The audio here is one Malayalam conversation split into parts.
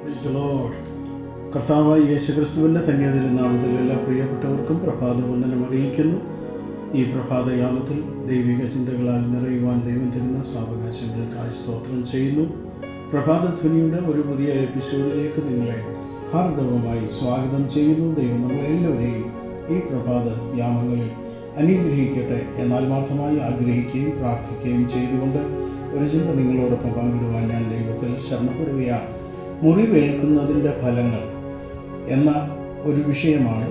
Praise the Lord. കർത്താവായ യേശുക്രിസ്തുവിൻ്റെ ധന്യതയുടെ നാമത്തിൽ എല്ലാ പ്രിയപ്പെട്ടവർക്കും പ്രഭാതവന്ദനം അറിയിക്കുന്നു. ഈ പ്രഭാതയാമത്തിൽ ദൈവിക ചിന്തകളാൽ നിറയുവാൻ ദൈവം തരുന്ന സാവകാശങ്ങൾക്കായി സ്തോത്രം ചെയ്യുന്നു. പ്രഭാതധ്വനിയുടെ ഒരു പുതിയ എപ്പിസോഡിലേക്ക് നിങ്ങളെ ഹാർദവമായി സ്വാഗതം ചെയ്യുന്നു. ദൈവം നമ്മളെല്ലാവരെയും ഈ പ്രഭാത യാമങ്ങളിൽ അനുഗ്രഹിക്കട്ടെ എന്നാത്മാർത്ഥമായി ആഗ്രഹിക്കുകയും പ്രാർത്ഥിക്കുകയും ചെയ്തുകൊണ്ട് ഒരു ചിന്ത നിങ്ങളോടൊപ്പം പങ്കിടുവാൻ ഞാൻ ദൈവത്തിൽ ശരണപ്പെടുകയാണ്. മുറിവേൽക്കുന്നതിൻ്റെ ഫലങ്ങൾ എന്ന ഒരു വിഷയമാണ്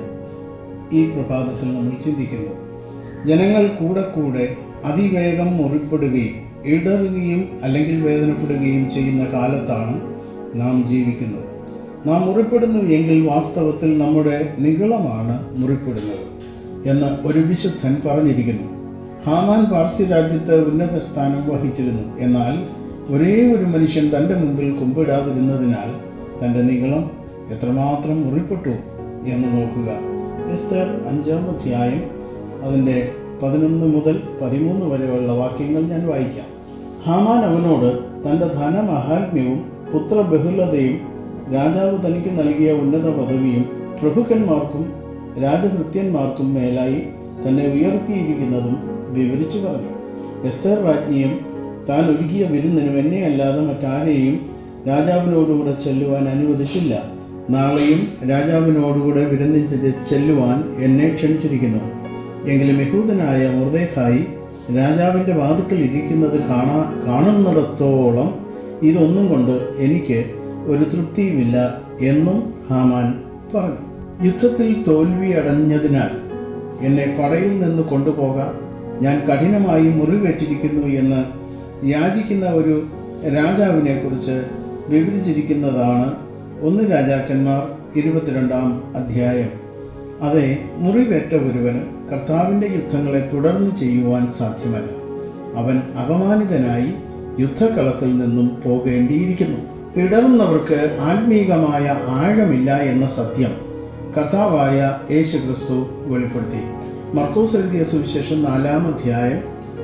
ഈ പ്രഭാതത്തിൽ നമ്മൾ ചിന്തിക്കുന്നത്. ജനങ്ങൾ കൂടെ അതിവേഗം മുറിപ്പെടുകയും ഇടറുകയും അല്ലെങ്കിൽ വേദനപ്പെടുകയും ചെയ്യുന്ന കാലത്താണ് നാം ജീവിക്കുന്നത്. നാം മുറിപ്പെടുന്നു എങ്കിൽ വാസ്തവത്തിൽ നമ്മുടെ നിഗളമാണ് മുറിപ്പെടുന്നത് എന്ന് ഒരു വിശുദ്ധൻ പറഞ്ഞിരിക്കുന്നു. ഹാമാൻ പാർസി രാജ്യത്ത് ഉന്നത സ്ഥാനം വഹിച്ചിരുന്നു. എന്നാൽ ഒരേ ഒരു മനുഷ്യൻ തൻ്റെ മുമ്പിൽ കുമ്പിടാതിരുന്നതിനാൽ തൻ്റെ നിഗളം എത്രമാത്രം മുറിപ്പെട്ടു എന്ന് നോക്കുക. എസ്തർ 5-ാം അധ്യായം അതിൻ്റെ 11 മുതൽ 13 വരെയുള്ള വാക്യങ്ങൾ ഞാൻ വായിക്കാം. ഹാമാൻ അവനോട് തൻ്റെ ധനമഹാത്മ്യവും പുത്രബഹുലതയും രാജാവ് തനിക്ക് നൽകിയ ഉന്നത പദവിയും പ്രഭുക്കന്മാർക്കും രാജഭൃത്യന്മാർക്കും മേലായി തന്നെ ഉയർത്തിയിരിക്കുന്നതും വിവരിച്ചു പറഞ്ഞു. എസ്തർ രാജ്ഞിയും താൻ ഒരുക്കിയ വിരുന്നിനും എന്നെ അല്ലാതെ മറ്റാരെയും രാജാവിനോടുകൂടെ ചെല്ലുവാൻ അനുവദിച്ചില്ല. നാളെയും രാജാവിനോടുകൂടെ വിരുന്നിന് ചെല്ലുവാൻ എന്നെ ക്ഷണിച്ചിരിക്കുന്നു. എങ്കിലും യഹൂദനായ മൊർദെഖായി രാജാവിൻ്റെ വാതിക്കൽ ഇരിക്കുന്നത് കാണുന്നിടത്തോളം ഇതൊന്നും കൊണ്ട് എനിക്ക് ഒരു തൃപ്തിയുമില്ല എന്നും ഹാമാൻ പറഞ്ഞു. യുദ്ധത്തിൽ തോൽവി അടഞ്ഞതിനാൽ എന്നെ പടയിൽ നിന്ന് കൊണ്ടുപോകാം, ഞാൻ കഠിനമായി മുറിവേറ്റിരിക്കുന്നു എന്ന് യാചിക്കുന്ന ഒരു രാജാവിനെ കുറിച്ച് വിവരിച്ചിരിക്കുന്നതാണ് 1 രാജാക്കന്മാർ 22-ാം അധ്യായം. അതെ, മുറിവേറ്റ ഒരുവന് കർത്താവിൻ്റെ യുദ്ധങ്ങളെ തുടർന്ന് ചെയ്യുവാൻ സാധ്യമല്ല. അവൻ അപമാനിതനായി യുദ്ധക്കളത്തിൽ നിന്നും പോകേണ്ടിയിരിക്കുന്നു. ഇടറുന്നവർക്ക് ആത്മീകമായ ആഴമില്ല എന്ന സത്യം കർത്താവായ യേശുക്രിസ്തു വെളിപ്പെടുത്തി. മർക്കോസ് എഴുതിയ സുവിശേഷം 4-ാം അധ്യായം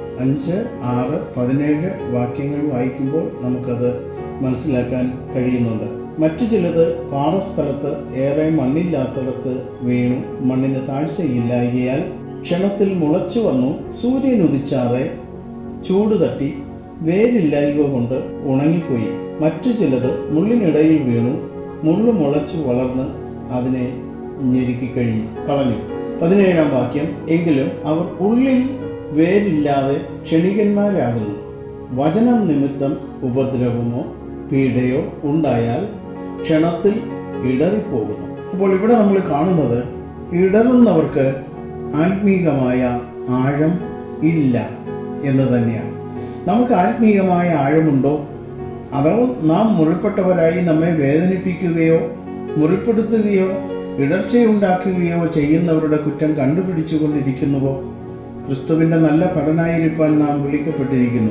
5, 6, 17 വാക്യങ്ങൾ വായിക്കുമ്പോൾ നമുക്കത് മനസ്സിലാക്കാൻ കഴിയുന്നുണ്ട്. മറ്റു ചിലത് പാറസ്ഥലത്ത് ഏറെ മണ്ണില്ലാത്തിടത്ത് വീണു, മണ്ണിന് താഴ്ചയില്ലായകയാൽ ക്ഷണത്തിൽ മുളച്ചു വന്നു. സൂര്യൻ ഉദിച്ചാറെ ചൂട് തട്ടി വേരില്ലായ്ക കൊണ്ട് ഉണങ്ങിപ്പോയി. മറ്റു ചിലത് മുള്ളിനിടയിൽ വീണു, മുള്ളു മുളച്ചു വളർന്ന് അതിനെ ഞെരുക്കി കളഞ്ഞു. 17-ാം വാക്യം, എങ്കിലും അവർ ഉള്ളിൽ വേരില്ലാതെ ക്ഷണികന്മാരാകുന്നു. വചനം നിമിത്തം ഉപദ്രവമോ പീഡയോ ഉണ്ടായാൽ ക്ഷണത്തിൽ ഇടറിപ്പോകുന്നു. അപ്പോൾ ഇവിടെ നമ്മൾ കാണുന്നത് ഇടറുന്നവർക്ക് ആത്മീകമായ ആഴം ഇല്ല എന്ന് തന്നെയാണ്. നമുക്ക് ആത്മീകമായ ആഴമുണ്ടോ? അതോ നാം മുറിപ്പെട്ടവരായി നമ്മെ വേദനിപ്പിക്കുകയോ മുറിപ്പെടുത്തുകയോ ഇടർച്ചയുണ്ടാക്കുകയോ ചെയ്യുന്നവരുടെ കുറ്റം കണ്ടുപിടിച്ചുകൊണ്ടിരിക്കുന്നുവോ? ക്രിസ്തുവിൻ്റെ നല്ല ഭടനായിരിക്കാൻ നാം വിളിക്കപ്പെട്ടിരിക്കുന്നു.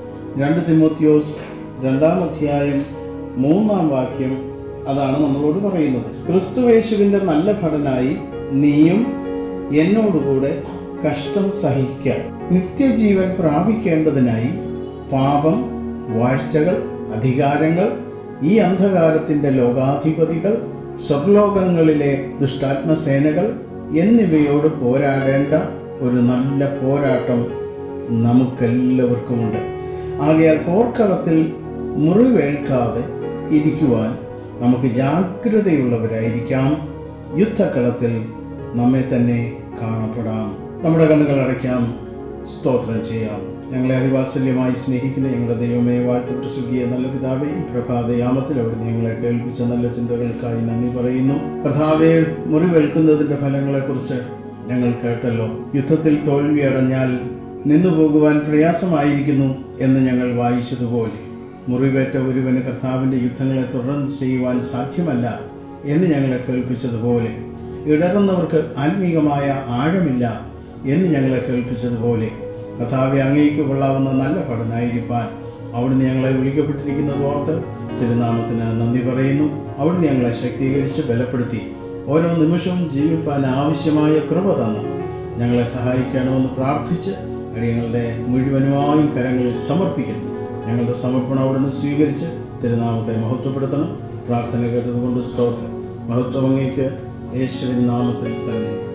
2 തിമോത്തിയോസ് 2-ാം അധ്യായം 3-ാം വാക്യം അതാണ് നമ്മളോട് പറയുന്നത്. ക്രിസ്തുയേശുവിൻ്റെ നല്ല ഭടനായി നീയും എന്നോടുകൂടെ കഷ്ടം സഹിക്കുക, നിത്യജീവൻ പ്രാപിക്കേണ്ടതിനായി പാപം, വാഴ്ചകൾ, അധികാരങ്ങൾ, ഈ അന്ധകാരത്തിൻ്റെ ലോകാധിപതികൾ, സ്വർലോകങ്ങളിലെ ദുഷ്ടാത്മസേനകൾ എന്നിവയോട് പോരാടേണ്ട ഒരു നല്ല പോരാട്ടം നമുക്കെല്ലാവർക്കുമുണ്ട്. ആകയാൽ പോർക്കളത്തിൽ മുറിവേൽക്കാതെ ഇരിക്കുവാൻ നമുക്ക് ജാഗ്രതയുള്ളവരായിരിക്കാം. യുദ്ധക്കളത്തിൽ നമ്മെ തന്നെ കാണപ്പെടാം. നമ്മുടെ കണ്ണുകൾ അടയ്ക്കാം, സ്തോത്രം ചെയ്യാം. ഞങ്ങളെ അതിവാത്സല്യമായി സ്നേഹിക്കുന്ന ഞങ്ങളുടെ ദൈവമേ, വാഴ്ത്തപ്പെട്ട സ്വർഗീയ നല്ല പിതാവേ, ഈ പ്രഭാതയാമത്തിൽ അവിടുന്ന് ഞങ്ങളെ കേൾപ്പിച്ച നല്ല ചിന്തകൾക്കായി നന്ദി പറയുന്നു. കർത്താവേ, മുറിവേൽക്കുന്നതിൻ്റെ ഫലങ്ങളെക്കുറിച്ച് ഞങ്ങൾ കേട്ടല്ലോ. യുദ്ധത്തിൽ തോൽവി അടഞ്ഞാൽ നിന്നു പോകുവാൻ പ്രയാസമായിരിക്കുന്നു എന്ന് ഞങ്ങൾ വായിച്ചതുപോലെ, മുറിവേറ്റ ഒരുവന് കർത്താവിൻ്റെ യുദ്ധങ്ങളെ തുടർന്ന് ചെയ്യുവാൻ സാധ്യമല്ല എന്ന് ഞങ്ങളെ കേൾപ്പിച്ചതുപോലെ, ഇടറുന്നവർക്ക് ആത്മീകമായ ആഴമില്ല എന്ന് ഞങ്ങളെ കേൾപ്പിച്ചതുപോലെ, കർത്താവെ, അങ്ങേക്ക് കൊള്ളാവുന്ന നല്ല ഭടനായിരിക്കാൻ അവിടുന്ന് ഞങ്ങളെ വിളിക്കപ്പെട്ടിരിക്കുന്നത് ഓർത്ത് തിരുനാമത്തിന് നന്ദി പറയുന്നു. അവിടുന്ന് ഞങ്ങളെ ശക്തീകരിച്ച് ബലപ്പെടുത്തി ഓരോ നിമിഷവും ജീവിപ്പാൻ ആവശ്യമായ കൃപ തന്ന് ഞങ്ങളെ സഹായിക്കണമെന്ന് പ്രാർത്ഥിച്ച് അടിയങ്ങളുടെ മുഴുവനുമായും കരങ്ങളിൽ സമർപ്പിക്കുന്നു. ഞങ്ങളുടെ സമർപ്പണം അവിടുന്ന് സ്വീകരിച്ച് തിരുനാമത്തെ മഹത്വപ്പെടുത്തണം. പ്രാർത്ഥന കേട്ടതുകൊണ്ട് സ്തോത്രം. മഹത്വം അങ്ങേക്ക്, യേശുവിൻ നാമത്തിൽ തന്നെ.